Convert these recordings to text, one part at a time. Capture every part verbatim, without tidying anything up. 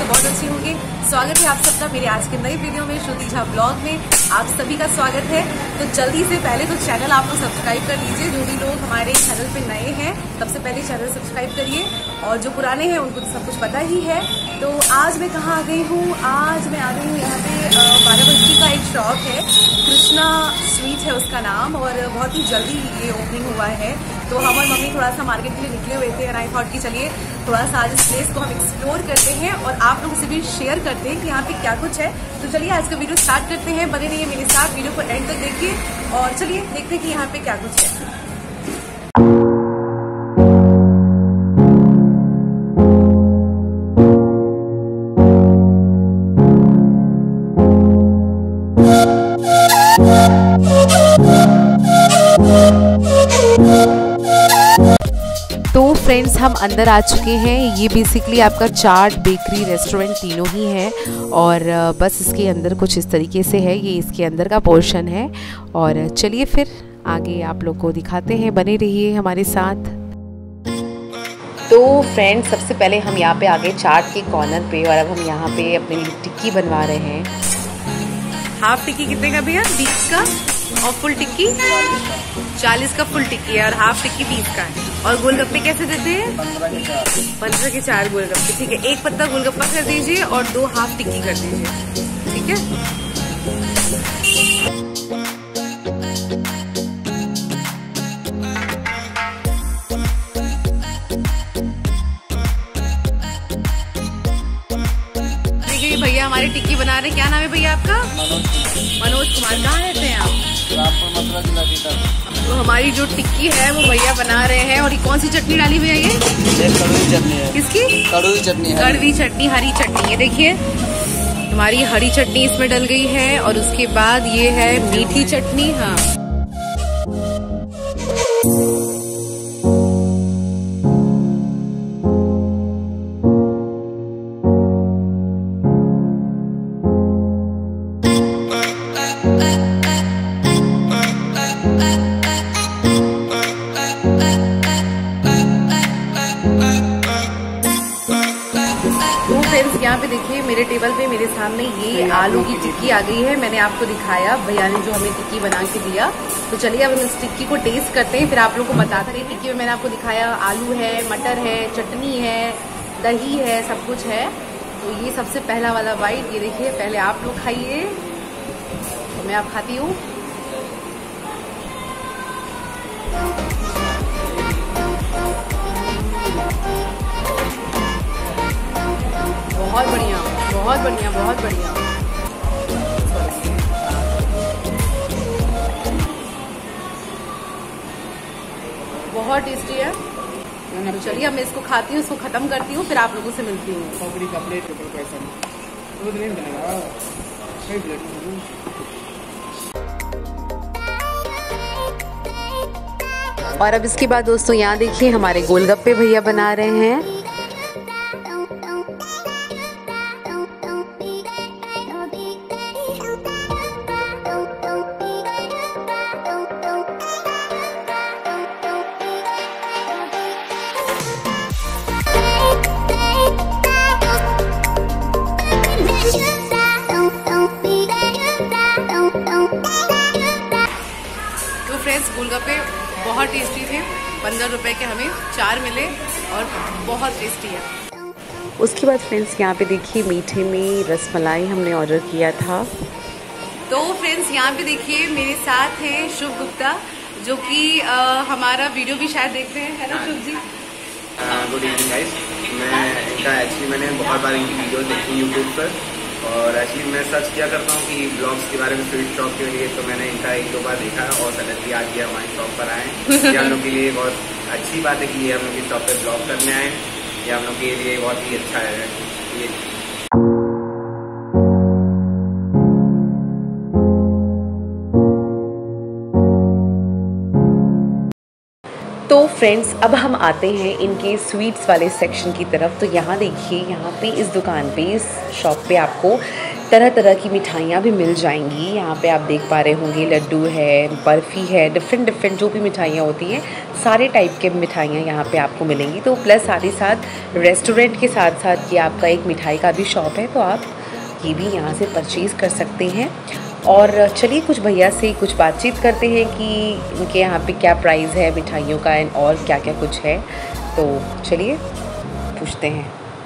से बहुत अच्छे होंगे। स्वागत है आप सबका मेरे आज के नई वीडियो में, श्रुति झा ब्लॉग में आप सभी का स्वागत है। तो जल्दी से पहले तो चैनल आप लोग सब्सक्राइब कर लीजिए। जो भी लोग हमारे चैनल पे नए हैं सबसे पहले चैनल सब्सक्राइब करिए, और जो पुराने हैं उनको तो सब कुछ पता ही है। तो आज मैं कहाँ आ गई हूँ? आज मैं आ गई हूँ यहाँ पे बाराबंकी का एक शॉप है, कृष्णा स्वीट है उसका नाम, और बहुत ही जल्दी ये ओपनिंग हुआ है। तो हम और मम्मी थोड़ा सा मार्केट के लिए निकले हुए थे, और आई थॉट कि चलिए थोड़ा सा आज इस प्लेस को हम एक्सप्लोर करते हैं और आप लोगों से भी शेयर करते हैं कि यहाँ पे क्या कुछ है। तो चलिए आज का वीडियो स्टार्ट करते हैं। बने रहिए मेरे साथ, वीडियो को एंड तक देखिए और चलिए देखते हैं कि यहाँ पे क्या कुछ है। तो फ्रेंड्स हम अंदर आ चुके हैं। ये बेसिकली आपका चाट, बेकरी, रेस्टोरेंट तीनों ही है, और बस इसके अंदर कुछ इस तरीके से है। ये इसके अंदर का पोर्शन है, और चलिए फिर आगे आप लोग को दिखाते हैं। बने रहिए हमारे साथ। तो फ्रेंड्स सबसे पहले हम यहाँ पे आ गए चाट के कॉर्नर पे, और अब हम यहाँ पे अपने लिए टिक्की बनवा रहे हैं। हाफ टिक्की कितने का भैया? बीस का, और फुल टिक्की चालीस का फुल टिक्की है, और हाफ टिक्की बीस का है। और गोलगप्पे कैसे देते हैं? पंद्रह के चार गोलगप्पे। ठीक है, एक पत्ता गोलगप्पा कर दीजिए और दो हाफ टिक्की कर दीजिए। ठीक है, देखिए भैया हमारी टिक्की बना रहे हैं। क्या नाम है भैया आपका? मनोज कुमार। कहाँ रहते हैं आप? तो हमारी जो टिक्की है वो भैया बना रहे हैं। और ये कौन सी चटनी डाली हुई है? ये कड़वी चटनी है। किसकी? कड़वी चटनी। कड़वी चटनी, हरी चटनी। ये देखिए हमारी हरी चटनी इसमें डल गई है, और उसके बाद ये है मीठी चटनी। हाँ, यहाँ पे देखिए मेरे टेबल पे मेरे सामने ये आलू की टिक्की आ गई है। मैंने आपको दिखाया, भैया ने जो हमें टिक्की बना के दिया। तो चलिए अब हम इस टिक्की को टेस्ट करते हैं, फिर आप लोगों को बताते हैं। टिक्की में मैंने आपको दिखाया आलू है, मटर है, चटनी है, दही है, सब कुछ है। तो ये सबसे पहला वाला बाइट, ये देखिए। पहले आप लोग खाइए, तो मैं आप खाती हूँ। बहुत बढ़िया, बहुत बढ़िया, बहुत बढ़िया। बहुत टेस्टी है। तो चलिए अब मैं इसको खाती हूँ, इसको खत्म करती हूँ, फिर आप लोगों से मिलती हूँ। और अब इसके बाद दोस्तों यहाँ देखिए हमारे गोलगप्पे भैया बना रहे हैं। गोलगप्पे बहुत टेस्टी थे। पंद्रह रुपए के हमें चार मिले और बहुत टेस्टी है। उसके बाद फ्रेंड्स यहाँ पे देखिए मीठे में रसमलाई हमने ऑर्डर किया था। तो फ्रेंड्स यहाँ पे देखिए मेरे साथ हैं शुभ गुप्ता, जो कि हमारा वीडियो भी शायद देखते हैं। Hello Shubh ji. Good evening guys. मैं इनका एक्चुअली मैंने बहुत बार इनकी वीडियो देखी यूट्यूब पर, और एक्चुअली मैं सर्च किया करता हूँ कि ब्लॉग्स के बारे में, स्वीट शॉप के लिए। तो मैंने इनका एक दो बार देखा, और सडनली आज ये हमारी शॉप पर आए। ये हम लोग के लिए बहुत अच्छी बात है कि ये हम लोग की शॉप पर ब्लॉग करने आए। ये हम लोग के लिए बहुत ही अच्छा है। ये तो फ्रेंड्स अब हम आते हैं इनके स्वीट्स वाले सेक्शन की तरफ। तो यहाँ देखिए, यहाँ पे इस दुकान पे, इस शॉप पे आपको तरह तरह की मिठाइयाँ भी मिल जाएंगी। यहाँ पे आप देख पा रहे होंगे लड्डू है, बर्फ़ी है, डिफरेंट डिफरेंट जो भी मिठाइयाँ होती हैं सारे टाइप के मिठाइयाँ यहाँ पे आपको मिलेंगी। तो प्लस साथ ही साथ रेस्टोरेंट के साथ साथ ये आपका एक मिठाई का भी शॉप है, तो आप ये भी यहाँ से परचेज़ कर सकते हैं। और चलिए कुछ भैया से कुछ बातचीत करते हैं कि इनके यहाँ पे क्या प्राइस है मिठाइयों का एंड और क्या क्या कुछ है। तो चलिए पूछते हैं।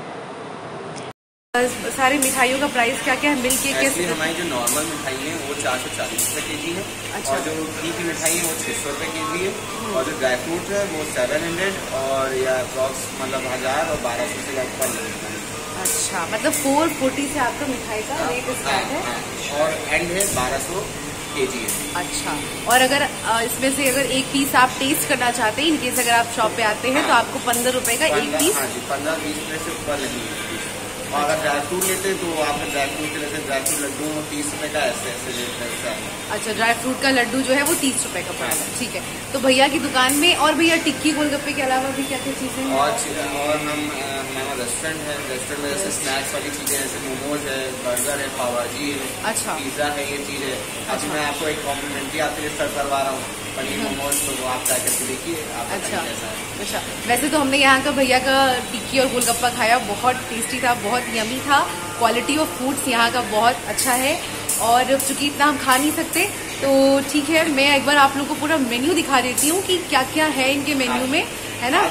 सारी मिठाइयों का प्राइस क्या क्या है मिल के? कैसे हमारी जो नॉर्मल मिठाई है वो चार सौ चालीस रुपये के जी है। अच्छा। और जो घी की मिठाई है वो छः सौ रुपये के जी है। और जो ड्राई फ्रूट है वो सेवन हंड्रेड और या अप्रॉक्स मतलब हज़ार और बारह सौ से लगभग मिलता है। अच्छा, मतलब फोर फोर्टी से आपका मिठाई का रेट स्टार्ट है और एंड है बारह सौ के जी है। अच्छा, और अगर इसमें से अगर एक पीस आप टेस्ट करना चाहते हैं, इनकेस अगर आप शॉप पे आते हैं, तो आपको पंद्रह रुपए का एक पीस। हाँ जी, पंद्रह बीस रुपये से ऊपर नहीं है। और अगर ड्राई फ्रूट लेते तो आपका ड्राई फ्रूट के जैसे ड्राई फ्रूट लड्डू तीस रुपए का ऐसे ऐसे रेट है। अच्छा, ड्राई फ्रूट का लड्डू जो है वो तीस रुपए का पड़ेगा। ठीक है, तो भैया की दुकान में और भैया टिक्की गोलगप्पे के अलावा भी क्या क्या चीजें हैं? और और हम हमारा रेस्टोरेंट है, रेस्टोरेंट में जैसे स्नैक्स वाली चीजें जैसे मोमोज है, बर्गर है, पाव भाजी है, अच्छा, पिज्जा है, ये चीज है। अभी मैं आपको एक कॉम्प्लीमेंट्री आपके लिए सर्व करवा रहा हूँ पनीर मोमोज, तो वो आप ट्राई करके देखिए। अच्छा अच्छा, वैसे तो हमने यहाँ का भैया का टिक्की और गोलगप्पा खाया, बहुत टेस्टी था, बहुत यमी था। क्वालिटी ऑफ फूड्स यहाँ का बहुत अच्छा है। और चूंकि इतना हम खा नहीं सकते तो ठीक है, मैं एक बार आप लोगों को पूरा मेन्यू दिखा देती हूँ कि क्या क्या है इनके मेन्यू में, है ना?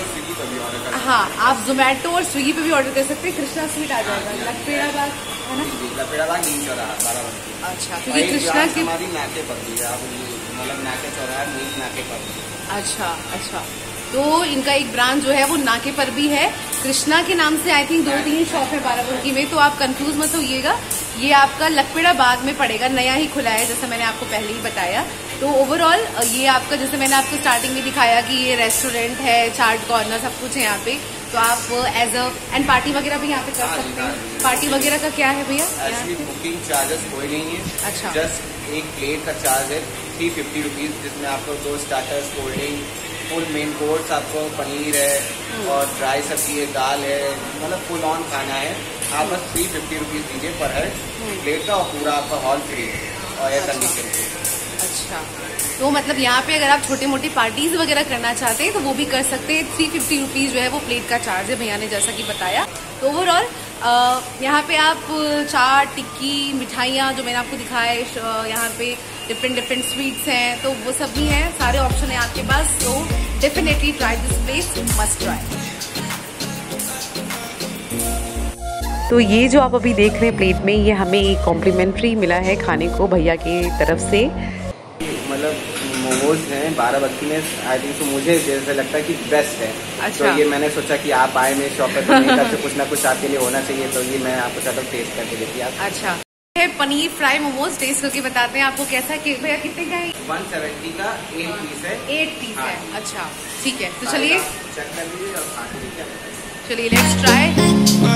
हाँ, आप जोमेटो और स्विगी पे भी ऑर्डर कर सकते हैं। कृष्णा स्वीट आ जाएगा लकपेड़ा बाग, है ना? लकपेड़ा बाग नहीं चौराहा। अच्छा, क्योंकि कृष्णा की हमारी नाके पर भी है, मतलब नाके चौराहा नहीं नाके पर भी। अच्छा अच्छा, तो इनका एक ब्रांच जो है वो नाके पर भी है। कृष्णा के नाम से आई थिंक दो तीन शॉप है बाराबंकी में, तो आप कंफ्यूज मत होइएगा। ये आपका लकपेड़ा बाग में पड़ेगा, नया ही खुला है जैसा मैंने आपको पहले ही बताया। तो ओवरऑल ये आपका, जैसे मैंने आपको स्टार्टिंग में दिखाया कि ये रेस्टोरेंट है, चाट कॉर्नर सब कुछ है यहाँ पे। तो आप एज अ एंड पार्टी वगैरह भी यहाँ पे कर सकते हैं। पार्टी वगैरह का क्या है भैया? बुकिंग चार्जेस कोई नहीं है। अच्छा, जस्ट एक प्लेट का चार्ज है थ्री फिफ्टी रुपीज, जिसमें आपको दो starters, cold drink, full main course, आपको पनीर है और ड्राई सब्जी है, दाल है, मतलब फुल ऑन खाना है। आप बस थ्री फिफ्टी रुपीज दीजिए पर हेड प्लेट का, और पूरा आपका हॉल फ्री और एयर कंडीशन के। अच्छा, तो मतलब यहाँ पे अगर आप छोटी मोटी पार्टीज वगैरह करना चाहते हैं तो वो भी कर सकते हैं। थ्री फिफ्टी रुपीज जो है वो प्लेट का चार्ज है भैया ने जैसा कि बताया। तो ओवरऑल यहाँ पे आप चाट, टिक्की, मिठाइयाँ जो मैंने आपको दिखाया है, यहाँ पे डिफरेंट डिफरेंट स्वीट्स हैं, तो वो सब भी हैं, सारे ऑप्शन हैं आपके पास। तो definitely try this place, must try. तो ये जो आप अभी देख रहे हैं प्लेट में, ये हमें एक कॉम्प्लीमेंट्री मिला है खाने को भैया की तरफ से। मतलब मोमोज हैं बाराबंकी में, आई थिंक तो मुझे जैसे लगता है कि बेस्ट है। अच्छा। तो ये मैंने सोचा कि आप आए मेरे शॉप पर, तो मेरे कुछ ना कुछ आपके लिए होना चाहिए, तो ये मैं आपको चाहता हूँ टेस्ट करके देखिए आप। अच्छा, पनीर फ्राई मोमोज टेस्ट करके बताते हैं आपको कैसा है। भैया कितने का है? वन सेवेंटी का एट पीस है। एट पीस है, अच्छा ठीक है। तो चलिए चेक कर लीजिए और खा के देखिए। चलिए लेट्स ट्राई।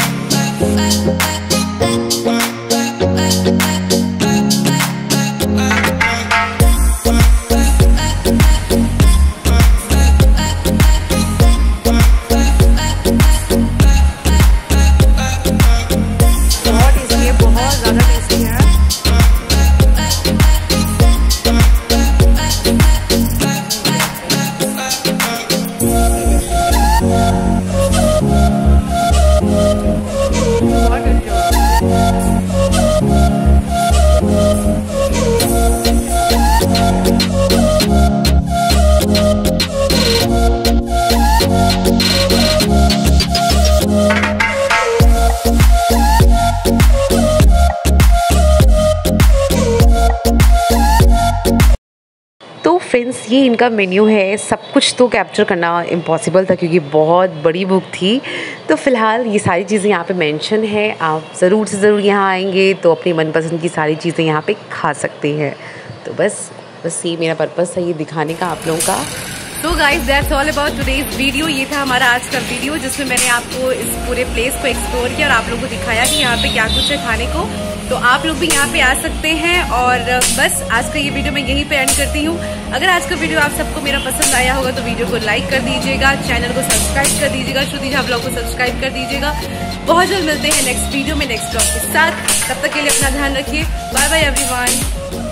फ्रेंड्स, ये इनका मेन्यू है। सब कुछ तो कैप्चर करना इम्पॉसिबल था क्योंकि बहुत बड़ी बुक थी। तो फ़िलहाल ये सारी चीज़ें यहाँ पे मेंशन है। आप ज़रूर से ज़रूर यहाँ आएंगे तो अपनी मनपसंद की सारी चीज़ें यहाँ पे खा सकते हैं। तो बस बस ये मेरा पर्पस है ये दिखाने का आप लोगों का। तो guys that's all about today's video. ये था हमारा आज का वीडियो जिसमें मैंने आपको इस पूरे प्लेस को एक्सप्लोर किया और आप लोगों को दिखाया कि यहाँ पे क्या कुछ है खाने को। तो आप लोग भी यहाँ पे आ सकते हैं। और बस आज का ये वीडियो मैं यहीं पे एंड करती हूँ। अगर आज का वीडियो आप सबको मेरा पसंद आया होगा तो वीडियो को लाइक कर दीजिएगा, चैनल को सब्सक्राइब कर दीजिएगा, श्रुति झा ब्लॉग को सब्सक्राइब कर दीजिएगा। बहुत जल्द मिलते हैं नेक्स्ट वीडियो में नेक्स्ट ब्लॉग के साथ। तब तक के लिए अपना ध्यान रखिए। Bye bye everyone.